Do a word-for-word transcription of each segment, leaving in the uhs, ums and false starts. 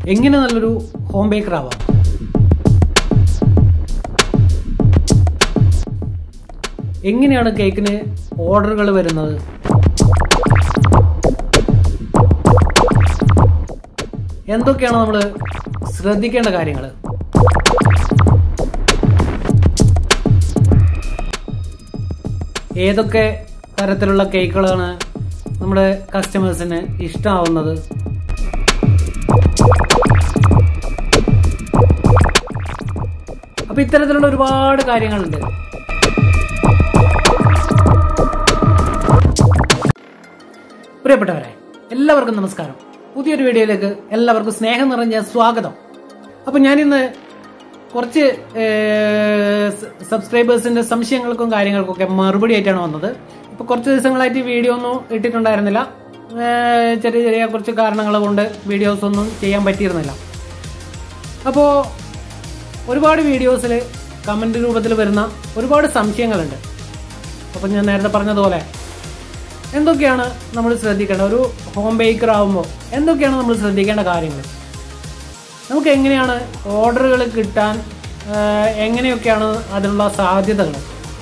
എങ്ങനെ നല്ലൊരു home Baker ആവാം? എങ്ങനെയാണ് കേക്കിന് ഓർഡറുകൾ വരുന്നത്? എന്തൊക്കെയാണ് നമ്മൾ ശ്രദ്ധിക്കേണ്ട കാര്യങ്ങൾ? ഏതൊക്കെ തരത്തിലുള്ള കേക്കുകളാണ് നമ്മുടെ കസ്റ്റമേഴ്സിന് ഇഷ്ടമാവുന്നത്? അപ്പൊ ഇത്തരത്തിലുള്ള ഒരുപാട് കാര്യങ്ങളുണ്ട്. പ്രിയപ്പെട്ടവരെ, എല്ലാവർക്കും നമസ്കാരം. പുതിയൊരു വീഡിയോയിലേക്ക് എല്ലാവർക്കും സ്നേഹം നിറഞ്ഞ സ്വാഗതം. അപ്പൊ ഞാനിന്ന് കുറച്ച് സബ്സ്ക്രൈബേഴ്സിന്റെ സംശയങ്ങൾക്കും കാര്യങ്ങൾക്കും ഒക്കെ മറുപടി ആയിട്ടാണ് വന്നത്. ഇപ്പൊ കുറച്ച് ദിവസങ്ങളായിട്ട് വീഡിയോ ഒന്നും ഇട്ടിട്ടുണ്ടായിരുന്നില്ല. ചെറിയ ചെറിയ കുറച്ച് കാരണങ്ങൾ കൊണ്ട് വീഡിയോസ് ഒന്നും ചെയ്യാൻ പറ്റിയിരുന്നില്ല. അപ്പോൾ ഒരുപാട് വീഡിയോസിൽ കമന്റ് രൂപത്തിൽ വരുന്ന ഒരുപാട് സംശയങ്ങളുണ്ട്. അപ്പം ഞാൻ നേരത്തെ പറഞ്ഞതുപോലെ എന്തൊക്കെയാണ് നമ്മൾ ശ്രദ്ധിക്കേണ്ടത്? ഒരു ഹോം ബേക്കർ ആകുമ്പോൾ എന്തൊക്കെയാണ് നമ്മൾ ശ്രദ്ധിക്കേണ്ട കാര്യങ്ങൾ? നമുക്ക് എങ്ങനെയാണ് ഓർഡറുകൾ കിട്ടാൻ, എങ്ങനെയൊക്കെയാണ് അതിനുള്ള സാധ്യതകൾ?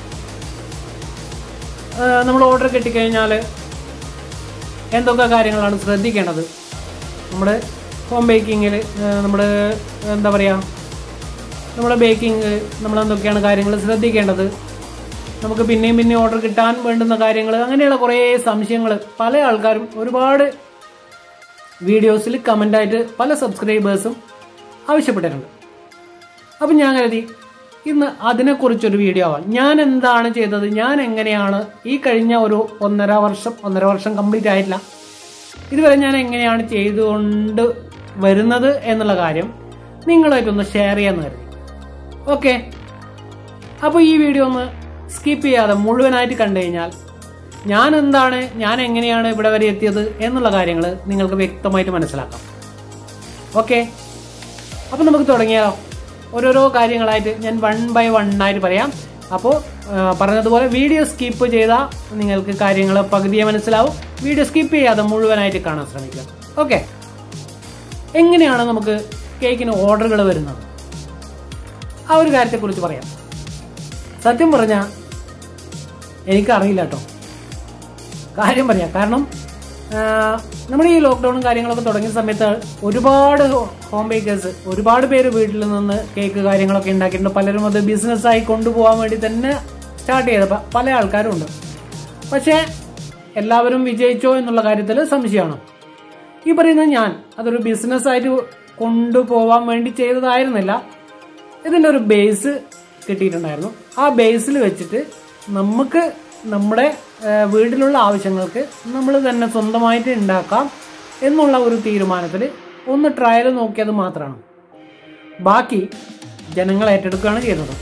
നമ്മൾ ഓർഡർ കിട്ടിക്കഴിഞ്ഞാൽ എന്തൊക്കെ കാര്യങ്ങളാണ് ശ്രദ്ധിക്കേണ്ടത്? നമ്മുടെ ഹോം ബേക്കിങ്ങിൽ നമ്മൾ എന്താ പറയുക, നമ്മുടെ ബേക്കിംഗ് നമ്മൾ എന്തൊക്കെയാണ് കാര്യങ്ങൾ ശ്രദ്ധിക്കേണ്ടത്? നമുക്ക് പിന്നെയും പിന്നെയും ഓർഡർ കിട്ടാൻ വേണ്ടുന്ന കാര്യങ്ങൾ, അങ്ങനെയുള്ള കുറേ സംശയങ്ങൾ പല ആൾക്കാരും ഒരുപാട് വീഡിയോസിൽ കമൻ്റായിട്ട് പല സബ്സ്ക്രൈബേഴ്സും ആവശ്യപ്പെട്ടിട്ടുണ്ട്. അപ്പം ഞാൻ കരുതി ഇന്ന് അതിനെക്കുറിച്ചൊരു വീഡിയോ ആവാം. ഞാൻ എന്താണ് ചെയ്തത്, ഞാൻ എങ്ങനെയാണ് ഈ കഴിഞ്ഞ ഒരു ഒന്നര വർഷം ഒന്നര വർഷം കംപ്ലീറ്റ് ആയിട്ടില്ല, ഇതുവരെ ഞാൻ എങ്ങനെയാണ് ചെയ്തുകൊണ്ട് വരുന്നത് എന്നുള്ള കാര്യം നിങ്ങളായിട്ടൊന്ന് ഷെയർ ചെയ്യാമെന്ന് കരുതി. ഓക്കെ, അപ്പോൾ ഈ വീഡിയോ ഒന്ന് സ്കിപ്പ് ചെയ്യാതെ മുഴുവനായിട്ട് കണ്ടു കഴിഞ്ഞാൽ ഞാൻ എന്താണ്, ഞാൻ എങ്ങനെയാണ് ഇവിടെ വരെ എത്തിയത് എന്നുള്ള കാര്യങ്ങൾ നിങ്ങൾക്ക് വ്യക്തമായിട്ട് മനസ്സിലാക്കാം. ഓക്കെ, അപ്പോൾ നമുക്ക് തുടങ്ങിയാലോ? ഓരോരോ കാര്യങ്ങളായിട്ട് ഞാൻ വൺ ബൈ വൺ ആയിട്ട് പറയാം. അപ്പോൾ പറഞ്ഞതുപോലെ വീഡിയോ സ്കിപ്പ് ചെയ്താൽ നിങ്ങൾക്ക് കാര്യങ്ങൾ പകുതിയെ മനസ്സിലാവും. വീഡിയോ സ്കിപ്പ് ചെയ്യാതെ മുഴുവനായിട്ട് കാണാൻ ശ്രമിക്കുക. ഓക്കെ, എങ്ങനെയാണ് നമുക്ക് കേക്കിന് ഓർഡറുകൾ വരുന്നത്? ആ ഒരു കാര്യത്തെക്കുറിച്ച് പറയാം. സത്യം പറഞ്ഞാൽ എനിക്കറിയില്ല കേട്ടോ, കാര്യം പറയാം. കാരണം നമ്മുടെ ഈ ലോക്ക്ഡൗണും കാര്യങ്ങളൊക്കെ തുടങ്ങിയ സമയത്ത് ഒരുപാട് ഹോം ബേക്കേഴ്സ്, ഒരുപാട് പേര് വീട്ടിൽ നിന്ന് കേക്ക് കാര്യങ്ങളൊക്കെ ഉണ്ടാക്കിയിട്ടുണ്ട്. പലരും അത് ബിസിനസ്സായി കൊണ്ടുപോകാൻ വേണ്ടി തന്നെ സ്റ്റാർട്ട് ചെയ്ത പല ആൾക്കാരും ഉണ്ട്. പക്ഷേ എല്ലാവരും വിജയിച്ചോ എന്നുള്ള കാര്യത്തിൽ സംശയമാണ്. ഈ പറയുന്നത് ഞാൻ അതൊരു ബിസിനസ്സായിട്ട് കൊണ്ടുപോകാൻ വേണ്ടി ചെയ്തതായിരുന്നില്ല. ഇതിൻ്റെ ഒരു ബേസ് കിട്ടിയിട്ടുണ്ടായിരുന്നു. ആ ബേസിൽ വെച്ചിട്ട് നമുക്ക് നമ്മുടെ വീട്ടിലുള്ള ആവശ്യങ്ങൾക്ക് നമ്മൾ തന്നെ സ്വന്തമായിട്ട് ഉണ്ടാക്കാം എന്നുള്ള ഒരു തീരുമാനത്തിൽ ഒന്ന് ട്രയൽ നോക്കിയത് മാത്രമാണ്. ബാക്കി ജനങ്ങൾ ഏറ്റെടുക്കുകയാണ് ചെയ്യുന്നത്.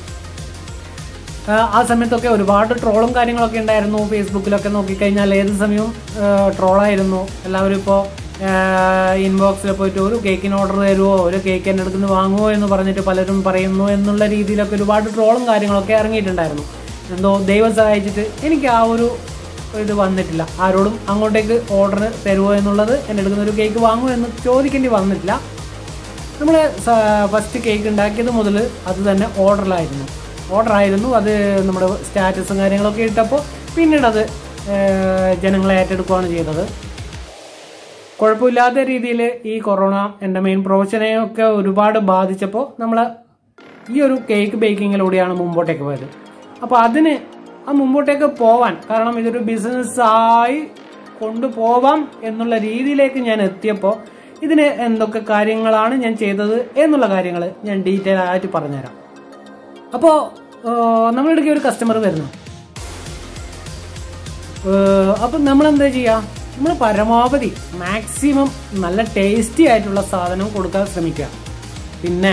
ആ സമയത്തൊക്കെ ഒരുപാട് ട്രോളും കാര്യങ്ങളൊക്കെ ഉണ്ടായിരുന്നു. ഫേസ്ബുക്കിലൊക്കെ നോക്കിക്കഴിഞ്ഞാൽ ഏത് സമയവും ട്രോളായിരുന്നു. എല്ലാവരും ഇപ്പോൾ ഇൻബോക്സിൽ പോയിട്ട് ഒരു കേക്കിന് ഓർഡർ തരുമോ, ഒരു കേക്ക് എൻ്റെ അടുത്ത് നിന്ന് വാങ്ങുമോ എന്ന് പറഞ്ഞിട്ട് പലരും പറയുന്നു എന്നുള്ള രീതിയിലൊക്കെ ഒരുപാട് ട്രോളും കാര്യങ്ങളൊക്കെ ഇറങ്ങിയിട്ടുണ്ടായിരുന്നു. എന്തോ ദൈവം സഹായിച്ചിട്ട് എനിക്ക് ആ ഒരു ഇത് വന്നിട്ടില്ല. ആരോടും അങ്ങോട്ടേക്ക് ഓർഡർ തരുമോ എന്നുള്ളത്, എൻ്റെ അടുത്ത് ഒരു കേക്ക് വാങ്ങുമോ എന്ന് ചോദിക്കേണ്ടി വന്നിട്ടില്ല. നമ്മൾ ഫസ്റ്റ് കേക്ക് ഉണ്ടാക്കിയത് മുതൽ അത് തന്നെ ഓർഡറിലായിരുന്നു ഓർഡറായിരുന്നു അത് നമ്മുടെ സ്റ്റാറ്റസും കാര്യങ്ങളൊക്കെ ഇട്ടപ്പോൾ പിന്നീട് അത് ജനങ്ങളെ ഏറ്റെടുക്കുകയാണ് ചെയ്തത്. കുഴപ്പമില്ലാത്ത രീതിയിൽ ഈ കൊറോണ എൻ്റെ മെയിൻ പ്രൊഫഷനെയൊക്കെ ഒരുപാട് ബാധിച്ചപ്പോൾ നമ്മൾ ഈ ഒരു കേക്ക് ബേക്കിങ്ങിലൂടെയാണ് മുമ്പോട്ടേക്ക് പോയത്. അപ്പോൾ അതിന് ആ മുമ്പോട്ടേക്ക് പോവാൻ കാരണം ഇതൊരു ബിസിനസ്സായി കൊണ്ടുപോവാം എന്നുള്ള രീതിയിലേക്ക് ഞാൻ എത്തിയപ്പോൾ ഇതിന് എന്തൊക്കെ കാര്യങ്ങളാണ് ഞാൻ ചെയ്തത് എന്നുള്ള കാര്യങ്ങൾ ഞാൻ ഡീറ്റെയിൽ ആയിട്ട് പറഞ്ഞുതരാം. അപ്പോൾ നമ്മളിടയ്ക്ക് ഒരു കസ്റ്റമർ വരുന്നു. അപ്പം നമ്മളെന്താ ചെയ്യുക? നമ്മൾ പരമാവധി മാക്സിമം നല്ല ടേസ്റ്റി ആയിട്ടുള്ള സാധനം കൊടുക്കാൻ ശ്രമിക്കുക. പിന്നെ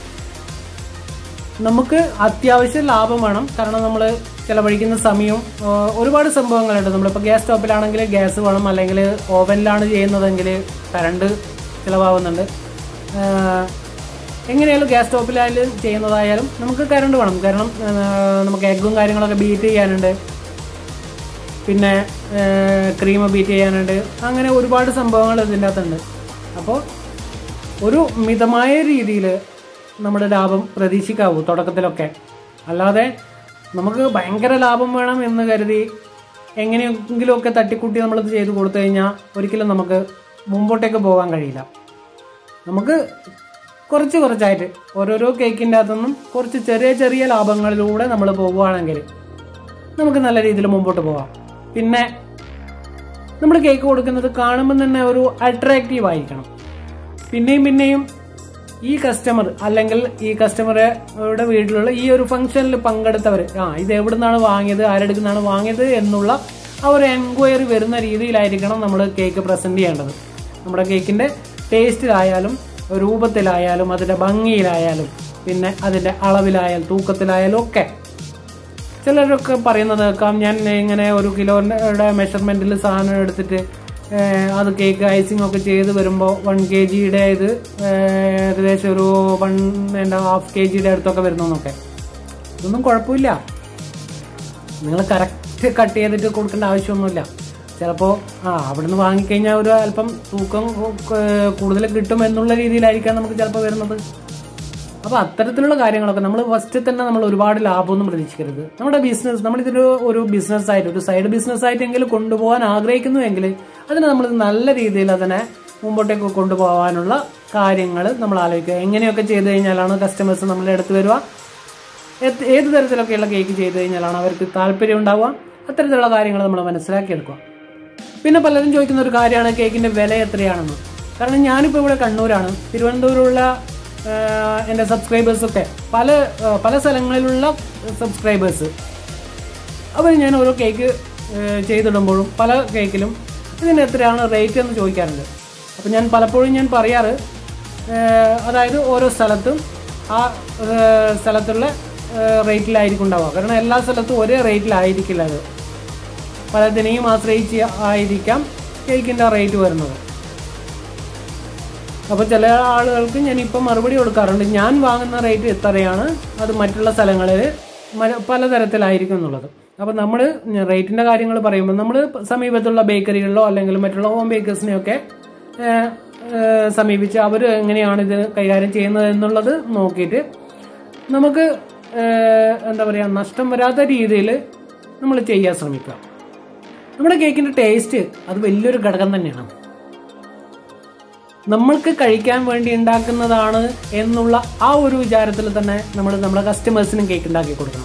നമുക്ക് അത്യാവശ്യം ലാഭം വേണം. കാരണം നമ്മൾ ചിലവഴിക്കുന്ന സമയവും ഒരുപാട് സംഭവങ്ങളുണ്ട്. നമ്മളിപ്പോൾ ഗ്യാസ് സ്റ്റോപ്പിലാണെങ്കിൽ ഗ്യാസ് വേണം, അല്ലെങ്കിൽ ഓവനിലാണ് ചെയ്യുന്നതെങ്കിൽ കറണ്ട് ചിലവാകുന്നുണ്ട്. എങ്ങനെയായാലും ഗ്യാസ് സ്റ്റോപ്പിലായാലും ചെയ്യുന്നതായാലും നമുക്ക് കറണ്ട് വേണം. കാരണം നമുക്ക് എഗ്ഗും കാര്യങ്ങളൊക്കെ ബീറ്റ് ചെയ്യാനുണ്ട്, പിന്നെ ക്രീം ബീറ്റ് ചെയ്യാനുണ്ട്, അങ്ങനെ ഒരുപാട് സംഭവങ്ങൾ ഇതിൻ്റെ അകത്തുണ്ട്. അപ്പോൾ ഒരു മിതമായ രീതിയിൽ നമ്മുടെ ലാഭം പ്രതീക്ഷിക്കാവൂ തുടക്കത്തിലൊക്കെ. അല്ലാതെ നമുക്ക് ഭയങ്കര ലാഭം വേണം എന്ന് കരുതി എങ്ങനെയെങ്കിലുമൊക്കെ തട്ടിക്കൂട്ടി നമ്മളിത് ചെയ്ത് കൊടുത്തു കഴിഞ്ഞാൽ ഒരിക്കലും നമുക്ക് മുമ്പോട്ടേക്ക് പോകാൻ കഴിയില്ല. നമുക്ക് കുറച്ച് കുറച്ചായിട്ട് ഓരോരോ കേക്കിൻ്റെ അകത്തുനിന്നും കുറച്ച് ചെറിയ ചെറിയ ലാഭങ്ങളിലൂടെ നമ്മൾ പോവുകയാണെങ്കിൽ നമുക്ക് നല്ല രീതിയിൽ മുമ്പോട്ട് പോകാം. പിന്നെ നമ്മൾ കേക്ക് കൊടുക്കുന്നത് കാണുമ്പോൾ തന്നെ ഒരു അട്രാക്റ്റീവ് ആയിരിക്കണം. പിന്നെയും പിന്നെയും ഈ കസ്റ്റമർ അല്ലെങ്കിൽ ഈ കസ്റ്റമറുടെ വീട്ടിലുള്ള ഈ ഒരു ഫംഗ്ഷനിൽ പങ്കെടുത്തവർ ആ ഇത് എവിടെ നിന്നാണ് വാങ്ങിയത്, ആരെടുക്കുന്നാണ് വാങ്ങിയത് എന്നുള്ള ആ ഒരു എൻക്വയറി വരുന്ന രീതിയിലായിരിക്കണം നമ്മൾ കേക്ക് പ്രസന്റ് ചെയ്യേണ്ടത്. നമ്മുടെ കേക്കിന്റെ ടേസ്റ്റിലായാലും രൂപത്തിലായാലും അതിന്റെ ഭംഗിയിലായാലും പിന്നെ അതിന്റെ അളവിലായാലും തൂക്കത്തിലായാലും ഒക്കെ. ചിലരൊക്കെ പറയുന്നത് കേൾക്കാം, ഞാൻ ഇങ്ങനെ ഒരു കിലോയുടെ മെഷർമെന്റിൽ സാധനം എടുത്തിട്ട് അത് കേക്ക് ഐസിങ് ഒക്കെ ചെയ്ത് വരുമ്പോൾ വൺ കെ ജിയുടെ ഇത് ഏകദേശം ഒരു വൺ ആൻഡ് ഹാഫ് കെ ജിയുടെ അടുത്തൊക്കെ വരുന്നൊക്കെ. ഇതൊന്നും കുഴപ്പമില്ല. നിങ്ങൾ കറക്റ്റ് കട്ട് ചെയ്തിട്ട് കൊടുക്കേണ്ട ആവശ്യമൊന്നുമില്ല. ചിലപ്പോൾ ആ അവിടുന്ന് വാങ്ങിക്കഴിഞ്ഞാൽ ഒരു അല്പം തൂക്കം കൂടുതൽ കിട്ടും എന്നുള്ള രീതിയിലായിരിക്കാം നമുക്ക് ചിലപ്പോൾ വരുന്നത്. അപ്പോൾ അത്തരത്തിലുള്ള കാര്യങ്ങളൊക്കെ നമ്മൾ ഫസ്റ്റ് തന്നെ നമ്മൾ ഒരുപാട് ലാഭമൊന്നും പ്രതീക്ഷിക്കരുത്. നമ്മുടെ ബിസിനസ് നമ്മളിതൊരു ഒരു ബിസിനസ്സായിട്ട് ഒരു സൈഡ് ബിസിനസ്സായിട്ടെങ്കിലും കൊണ്ടുപോകാൻ ആഗ്രഹിക്കുന്നുവെങ്കിൽ അതിന് നമ്മൾ നല്ല രീതിയിൽ അതിനെ മുമ്പോട്ടേക്ക് കൊണ്ടുപോകാനുള്ള കാര്യങ്ങൾ നമ്മൾ ആലോചിക്കുക. എങ്ങനെയൊക്കെ ചെയ്ത് കഴിഞ്ഞാലാണ് കസ്റ്റമേഴ്സ് നമ്മളെ അടുത്ത് വരിക, ഏത് തരത്തിലൊക്കെയുള്ള കേക്ക് ചെയ്ത് കഴിഞ്ഞാലാണ് അവർക്ക് താല്പര്യം ഉണ്ടാവുക, അത്തരത്തിലുള്ള കാര്യങ്ങൾ നമ്മൾ മനസ്സിലാക്കിയെടുക്കുക. പിന്നെ പലരും ചോദിക്കുന്ന ഒരു കാര്യമാണ് കേക്കിൻ്റെ വില എത്രയാണെന്ന്. കാരണം ഞാനിപ്പോൾ ഇവിടെ കണ്ണൂരാണ്. തിരുവനന്തപുരമുള്ള എൻ്റെ സബ്സ്ക്രൈബേഴ്സൊക്കെ പല പല സ്ഥലങ്ങളിലുള്ള സബ്സ്ക്രൈബേഴ്സ് അവർ ഞാൻ ഓരോ കേക്ക് ചെയ്തിടുമ്പോഴും പല കേക്കിലും ഇതിന് എത്രയാണ് റേറ്റ് എന്ന് ചോദിക്കാറുണ്ട്. അപ്പോൾ ഞാൻ പലപ്പോഴും ഞാൻ പറയാറ്, അതായത് ഓരോ സ്ഥലത്തും ആ സ്ഥലത്തുള്ള റേറ്റിലായിരിക്കും ഉണ്ടാവുക. കാരണം എല്ലാ സ്ഥലത്തും ഒരേ റേറ്റിലായിരിക്കില്ല. അത് പലതിനെയും ആശ്രയിച്ച് ആയിരിക്കാം കേക്കിൻ്റെ റേറ്റ് വരുന്നത്. അപ്പോൾ ചില ആളുകൾക്ക് ഞാനിപ്പോൾ മറുപടി കൊടുക്കാറുണ്ട്, ഞാൻ വാങ്ങുന്ന റേറ്റ് എത്രയാണ്, അത് മറ്റുള്ള സ്ഥലങ്ങളിൽ പലതരത്തിലായിരിക്കും എന്നുള്ളത്. അപ്പോൾ നമ്മൾ റേറ്റിൻ്റെ കാര്യങ്ങൾ പറയുമ്പോൾ നമ്മൾ സമീപത്തുള്ള ബേക്കറികളിലോ അല്ലെങ്കിൽ മറ്റുള്ള ഹോം ബേക്കേഴ്സിനെയൊക്കെ സമീപിച്ച് അവർ എങ്ങനെയാണ് ഇത് കൈകാര്യം ചെയ്യുന്നത് എന്നുള്ളത് നോക്കിയിട്ട് നമുക്ക് എന്താ പറയുക നഷ്ടം വരാത്ത രീതിയിൽ നമ്മൾ ചെയ്യാൻ ശ്രമിക്കുക. നമ്മുടെ കേക്കിൻ്റെ ടേസ്റ്റ് അത് വലിയൊരു ഘടകം തന്നെയാണ്. നമ്മൾക്ക് കഴിക്കാൻ വേണ്ടി ഉണ്ടാക്കുന്നതാണ് എന്നുള്ള ആ ഒരു വിചാരത്തിൽ തന്നെ നമ്മൾ നമ്മുടെ കസ്റ്റമേഴ്സിനും കേക്ക് ഉണ്ടാക്കി കൊടുക്കണം.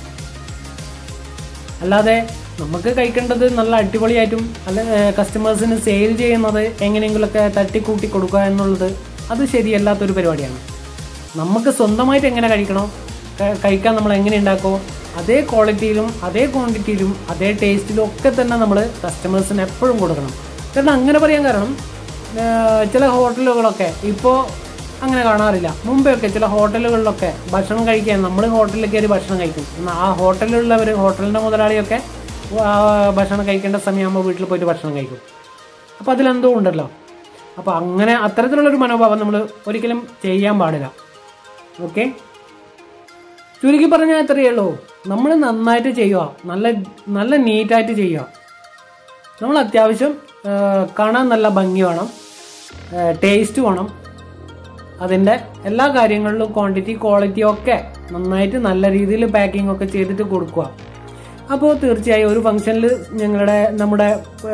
അല്ലാതെ നമുക്ക് കഴിക്കേണ്ടത് നല്ല അടിപൊളിയായിട്ടും അല്ല കസ്റ്റമേഴ്സിന് സെയിൽ ചെയ്യുന്നത് എങ്ങനെയെങ്കിലുമൊക്കെ തട്ടിക്കൂട്ടി കൊടുക്കുക എന്നുള്ളത് അത് ശരിയല്ലാത്തൊരു പരിപാടിയാണ്. നമുക്ക് സ്വന്തമായിട്ട് എങ്ങനെ കഴിക്കണോ കഴിക്കാൻ നമ്മൾ എങ്ങനെ ഉണ്ടാക്കുമോ അതേ ക്വാളിറ്റിയിലും അതേ ക്വാണ്ടിറ്റിയിലും അതേ ടേസ്റ്റിലും ഒക്കെ തന്നെ നമ്മൾ കസ്റ്റമേഴ്സിന് എപ്പോഴും കൊടുക്കണം. കാരണം അങ്ങനെ പറയാൻ കാരണം ചില ഹോട്ടലുകളൊക്കെ ഇപ്പോൾ അങ്ങനെ കാണാറില്ല. മുമ്പെയൊക്കെ ചില ഹോട്ടലുകളിലൊക്കെ ഭക്ഷണം കഴിക്കാൻ നമ്മൾ ഹോട്ടലിൽ കയറി ഭക്ഷണം കഴിക്കും. എന്നാൽ ആ ഹോട്ടലിലുള്ളവർ ഹോട്ടലിൻ്റെ മുതലാളിയൊക്കെ ഭക്ഷണം കഴിക്കേണ്ട സമയമാകുമ്പോൾ വീട്ടിൽ പോയിട്ട് ഭക്ഷണം കഴിക്കും. അപ്പോൾ അതിലെന്തോ ഉണ്ടല്ലോ. അപ്പോൾ അങ്ങനെ അത്തരത്തിലുള്ളൊരു മനോഭാവം നമ്മൾ ഒരിക്കലും ചെയ്യാൻ പാടില്ല. ഓക്കെ, ചുരുക്കി പറഞ്ഞാൽ എത്രയേ ഉള്ളൂ, നമ്മൾ നന്നായിട്ട് ചെയ്യുക, നല്ല നല്ല നീറ്റായിട്ട് ചെയ്യുക. നമ്മൾ അത്യാവശ്യം കാണാൻ നല്ല ഭംഗി വേണം, ടേസ്റ്റ് വേണം, അതിൻ്റെ എല്ലാ കാര്യങ്ങളിലും ക്വാണ്ടിറ്റി ക്വാളിറ്റി ഒക്കെ നന്നായിട്ട് നല്ല രീതിയിൽ പാക്കിംഗ് ഒക്കെ ചെയ്തിട്ട് കൊടുക്കുക. അപ്പോൾ തീർച്ചയായും ഒരു ഫംഗ്ഷനിൽ ഞങ്ങളുടെ നമ്മുടെ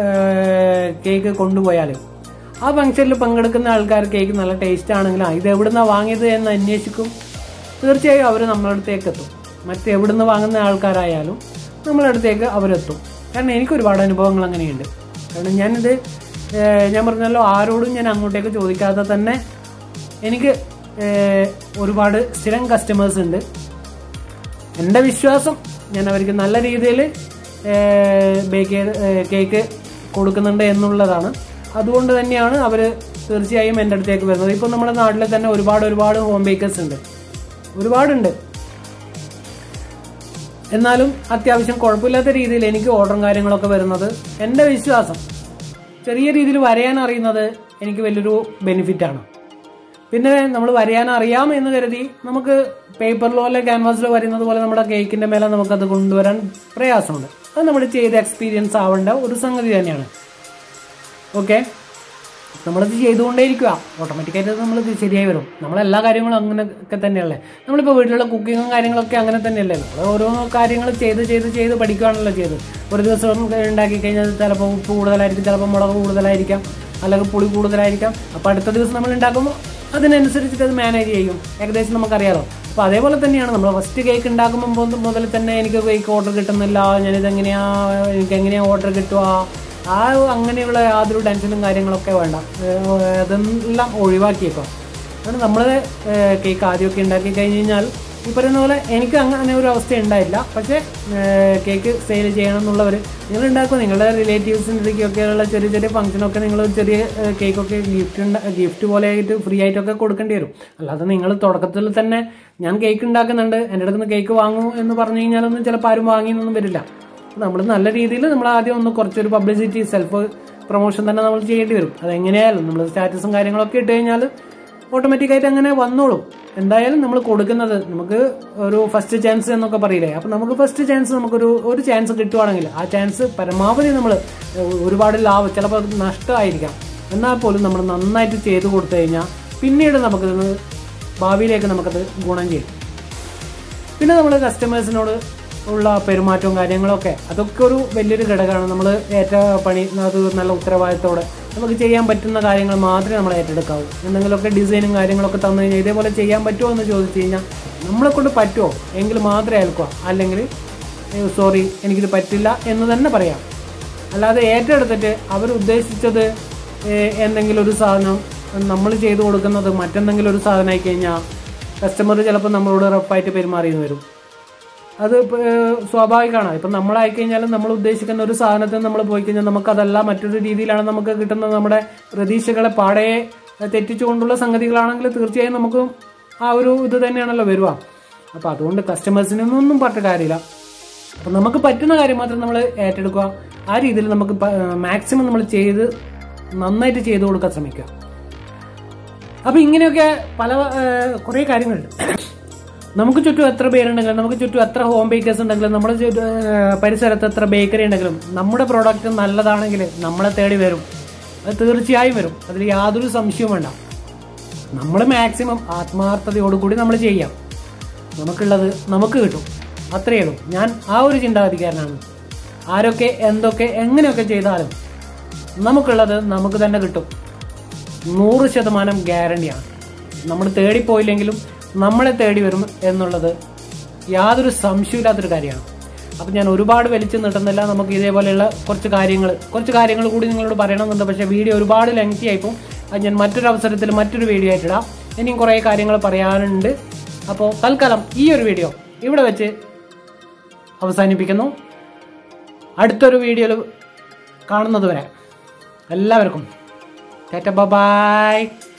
കേക്ക് കൊണ്ടുപോയാൽ ആ ഫംഗ്ഷനിൽ പങ്കെടുക്കുന്ന ആൾക്കാർ കേക്ക് നല്ല ടേസ്റ്റ് ആണെങ്കിലും ഇത് എവിടുന്നാണ് വാങ്ങിയത് എന്ന് അന്വേഷിക്കും. തീർച്ചയായും അവർ നമ്മളെ അടുത്തേക്ക് എത്തും. മറ്റെവിടുന്ന് വാങ്ങുന്ന ആൾക്കാരായാലും നമ്മളെ അടുത്തേക്ക് അവരെത്തും. കാരണം എനിക്ക് ഒരുപാട് അനുഭവങ്ങൾ അങ്ങനെയുണ്ട്. കാരണം ഞാനിത് ഞാൻ പറഞ്ഞല്ലോ ആരോടും ഞാൻ അങ്ങോട്ടേക്ക് ചോദിക്കാതെ തന്നെ എനിക്ക് ഒരുപാട് സ്ഥിരം കസ്റ്റമേഴ്സ് ഉണ്ട്. എൻ്റെ വിശ്വാസം ഞാൻ അവർക്ക് നല്ല രീതിയിൽ ബേക്ക് കേക്ക് കൊടുക്കുന്നുണ്ട് എന്നുള്ളതാണ്. അതുകൊണ്ട് തന്നെയാണ് അവർ തീർച്ചയായും എൻ്റെ അടുത്തേക്ക് വരുന്നത്. ഇപ്പോൾ നമ്മുടെ നാട്ടിൽ തന്നെ ഒരുപാട് ഒരുപാട് ഹോം ബേക്കേഴ്സ് ഉണ്ട്, ഒരുപാടുണ്ട്. എന്നാലും അത്യാവശ്യം കുഴപ്പമില്ലാത്ത രീതിയിൽ എനിക്ക് ഓർഡറും കാര്യങ്ങളൊക്കെ വരുന്നത് എൻ്റെ വിശ്വാസം ചെറിയ രീതിയിൽ വരയാൻ അറിയുന്നത് എനിക്ക് വലിയൊരു ബെനിഫിറ്റാണ്. പിന്നെ നമ്മൾ വരയാൻ അറിയാം എന്ന് കരുതി നമുക്ക് പേപ്പറിലോ അല്ലെ ക്യാൻവാസിലോ വരുന്നത് പോലെ നമ്മുടെ കേക്കിൻ്റെ മേലെ നമുക്കത് കൊണ്ടുവരാൻ പ്രയാസമുണ്ട്. അത് നമ്മൾ ചെയ്ത എക്സ്പീരിയൻസ് ആവേണ്ട ഒരു സംഗതി തന്നെയാണ്. ഓക്കെ, നമ്മളത് ചെയ്തുകൊണ്ടേയിരിക്കുക, ഓട്ടോമാറ്റിക്കായിട്ട് നമ്മളത് ശരിയായി വരും. നമ്മളെല്ലാ കാര്യങ്ങളും അങ്ങനെയൊക്കെ തന്നെയല്ലേ. നമ്മളിപ്പോൾ വീട്ടിലുള്ള കുക്കിങ്ങും കാര്യങ്ങളൊക്കെ അങ്ങനെ തന്നെയല്ലേ. നമ്മൾ ഓരോ കാര്യങ്ങൾ ചെയ്ത് ചെയ്ത് ചെയ്ത് പഠിക്കുകയാണല്ലോ ചെയ്ത്. ഒരു ദിവസം ഉണ്ടാക്കി കഴിഞ്ഞാൽ ചിലപ്പോൾ ഉപ്പ് കൂടുതലായിരിക്കും, ചിലപ്പോൾ മുളക് കൂടുതലായിരിക്കാം, അല്ലെങ്കിൽ പുളി കൂടുതലായിരിക്കാം. അപ്പോൾ അടുത്ത ദിവസം നമ്മൾ ഉണ്ടാക്കുമ്പോൾ അതിനനുസരിച്ചിട്ട് അത് മാനേജ് ചെയ്യും, ഏകദേശം നമുക്കറിയാമല്ലോ. അപ്പോൾ അതേപോലെ തന്നെയാണ് നമ്മൾ ഫസ്റ്റ് കേക്ക് ഉണ്ടാക്കുമ്പോൾ മുതൽ തന്നെ എനിക്ക് കേക്ക് ഓർഡർ കിട്ടുന്നില്ല, ഞാനിതെങ്ങനെയാണ് എനിക്ക് എങ്ങനെയാണ് ഓർഡർ കിട്ടുക, ആ അങ്ങനെയുള്ള യാതൊരു ടെൻഷനും കാര്യങ്ങളൊക്കെ വേണ്ട, അതെല്ലാം ഒഴിവാക്കിയേക്കാം. അതുകൊണ്ട് നമ്മൾ കേക്ക് ആദ്യമൊക്കെ ഉണ്ടാക്കി കഴിഞ്ഞ് കഴിഞ്ഞാൽ ഈ പറയുന്ന പോലെ എനിക്ക് അങ്ങനെ ഒരു അവസ്ഥ ഉണ്ടായില്ല. പക്ഷേ കേക്ക് സെയിൽ ചെയ്യണം എന്നുള്ളവർ നിങ്ങൾ ഉണ്ടാക്കുക, നിങ്ങളുടെ റിലേറ്റീവ്സിൻ്റെ ഇടയ്ക്കൊക്കെയുള്ള ചെറിയ ചെറിയ ഫംഗ്ഷനൊക്കെ നിങ്ങൾ ചെറിയ കേക്കൊക്കെ ഗിഫ്റ്റ് ഗിഫ്റ്റ് പോലെ ആയിട്ട് ഫ്രീ ആയിട്ടൊക്കെ കൊടുക്കേണ്ടി വരും. അല്ലാതെ നിങ്ങൾ തുടക്കത്തിൽ തന്നെ ഞാൻ കേക്ക് ഉണ്ടാക്കുന്നുണ്ട് എൻ്റെ അടുത്ത് നിന്ന് കേക്ക് വാങ്ങൂ എന്ന് പറഞ്ഞു കഴിഞ്ഞാലൊന്നും ചിലപ്പോൾ ആരും വാങ്ങിയെന്നൊന്നും വരില്ല. നമ്മൾ നല്ല രീതിയിൽ നമ്മൾ ആദ്യം ഒന്ന് കുറച്ചൊരു പബ്ലിസിറ്റി സെൽഫ് പ്രൊമോഷൻ തന്നെ നമ്മൾ ചെയ്യേണ്ടി വരും. അതെങ്ങനെയായാലും നമ്മൾ സ്റ്റാറ്റസും കാര്യങ്ങളൊക്കെ ഇട്ട് കഴിഞ്ഞാൽ ഓട്ടോമാറ്റിക്കായിട്ട് അങ്ങനെ വന്നോളും. എന്തായാലും നമ്മൾ കൊടുക്കുന്നത് നമുക്ക് ഒരു ഫസ്റ്റ് ചാൻസ് എന്നൊക്കെ പറയില്ലേ, അപ്പം നമുക്ക് ഫസ്റ്റ് ചാൻസ് നമുക്കൊരു ഒരു ചാൻസ് കിട്ടുവാണെങ്കിൽ ആ ചാൻസ് പരമാവധി നമ്മൾ ഒരുപാട് ലാഭം, ചിലപ്പോൾ നഷ്ടമായിരിക്കാം, എന്നാൽ പോലും നമ്മൾ നന്നായിട്ട് ചെയ്ത് കൊടുത്തു കഴിഞ്ഞാൽ പിന്നീട് നമുക്കത് ഭാവിയിലേക്ക് നമുക്കത് ഗുണം ചെയ്യും. പിന്നെ നമ്മൾ കസ്റ്റമേഴ്സിനോട് ഉള്ള പെരുമാറ്റവും കാര്യങ്ങളൊക്കെ അതൊക്കെ ഒരു വലിയൊരു ഘടകമാണ്. നമ്മൾ ഏറ്റ പണി അത് നല്ല ഉത്തരവാദിത്തോടെ നമുക്ക് ചെയ്യാൻ പറ്റുന്ന കാര്യങ്ങൾ മാത്രമേ നമ്മൾ ഏറ്റെടുക്കാവൂ. എന്തെങ്കിലുമൊക്കെ ഡിസൈനും കാര്യങ്ങളൊക്കെ തന്നു കഴിഞ്ഞാൽ ഇതേപോലെ ചെയ്യാൻ പറ്റുമോ എന്ന് ചോദിച്ചു കഴിഞ്ഞാൽ നമ്മളെ കൊണ്ട് പറ്റുമോ എങ്കിൽ മാത്രമേ ഏൽക്കുക, അല്ലെങ്കിൽ സോറി എനിക്കിത് പറ്റില്ല എന്ന് തന്നെ പറയാം. അല്ലാതെ ഏറ്റെടുത്തിട്ട് അവരുദ്ദേശിച്ചത് എന്തെങ്കിലും ഒരു സാധനം നമ്മൾ ചെയ്തു കൊടുക്കുന്നത് മറ്റെന്തെങ്കിലും ഒരു സാധനമായി കഴിഞ്ഞാൽ കസ്റ്റമർ ചിലപ്പോൾ നമ്മളോട് റഫായിട്ട് പെരുമാറിയെന്ന് വരും. അത് സ്വാഭാവികമാണ്. ഇപ്പം നമ്മളായി കഴിഞ്ഞാലും നമ്മൾ ഉദ്ദേശിക്കുന്ന ഒരു സാധനത്തിന് നമ്മൾ പോയി കഴിഞ്ഞാൽ നമുക്കതല്ല മറ്റൊരു രീതിയിലാണ് നമുക്ക് കിട്ടുന്നത്. നമ്മുടെ പ്രതീക്ഷകളെ പാടെ തെറ്റിച്ചുകൊണ്ടുള്ള സംഗതികളാണെങ്കിൽ തീർച്ചയായും നമുക്ക് ആ ഒരു ഇത് തന്നെയാണല്ലോ വരിക. അപ്പോൾ അതുകൊണ്ട് കസ്റ്റമേഴ്സിനൊന്നും പറഞ്ഞ കാര്യമില്ല. അപ്പം നമുക്ക് പറ്റുന്ന കാര്യം മാത്രം നമ്മൾ ഏറ്റെടുക്കുക. ആ രീതിയിൽ നമുക്ക് മാക്സിമം നമ്മൾ ചെയ്ത് നന്നായിട്ട് ചെയ്തു കൊടുക്കാൻ ശ്രമിക്കുക. അപ്പം ഇങ്ങനെയൊക്കെ പല കുറേ കാര്യങ്ങളുണ്ട്. നമുക്ക് ചുറ്റും എത്ര പേരുണ്ടെങ്കിലും നമുക്ക് ചുറ്റും എത്ര ഹോം ബേക്കേഴ്സ് ഉണ്ടെങ്കിലും നമ്മുടെ പരിസരത്ത് എത്ര ബേക്കറി ഉണ്ടെങ്കിലും നമ്മുടെ പ്രോഡക്റ്റ് നല്ലതാണെങ്കിൽ നമ്മളെ തേടി വരും. അത് തീർച്ചയായും വരും, അതിൽ യാതൊരു സംശയവും വേണ്ട. നമ്മൾ മാക്സിമം ആത്മാർത്ഥതയോടുകൂടി നമ്മൾ ചെയ്യാം, നമുക്കുള്ളത് നമുക്ക് കിട്ടും, അത്രയേ ഉള്ളൂ. ഞാൻ ആ ഒരു ചിന്താഗതിക്കാരനാണ്. ആരൊക്കെ എന്തൊക്കെ എങ്ങനെയൊക്കെ ചെയ്താലും നമുക്കുള്ളത് നമുക്ക് തന്നെ കിട്ടും, നൂറ് ശതമാനം ഗ്യാരണ്ടിയാണ്. നമ്മൾ തേടിപ്പോയില്ലെങ്കിലും നമ്മളെ തേടി വരും എന്നുള്ളത് യാതൊരു സംശയമില്ലാത്തൊരു കാര്യമാണ്. അപ്പം ഞാൻ ഒരുപാട് വലിച്ചു നീട്ടുന്നില്ല. നമുക്ക് ഇതേപോലെയുള്ള കുറച്ച് കാര്യങ്ങൾ കുറച്ച് കാര്യങ്ങൾ കൂടി നിങ്ങളോട് പറയണമെന്നുണ്ട്. പക്ഷേ വീഡിയോ ഒരുപാട് ലെങ്തി ആയിപ്പോൾ അത് ഞാൻ മറ്റൊരു അവസരത്തിൽ മറ്റൊരു വീഡിയോ ആയിട്ടിടാം. ഇനിയും കുറേ കാര്യങ്ങൾ പറയാനുണ്ട്. അപ്പോൾ തൽക്കാലം ഈ ഒരു വീഡിയോ ഇവിടെ വെച്ച് അവസാനിപ്പിക്കുന്നു. അടുത്തൊരു വീഡിയോയിൽ കാണുന്നത് വരെ എല്ലാവർക്കും ടാറ്റ ബൈ.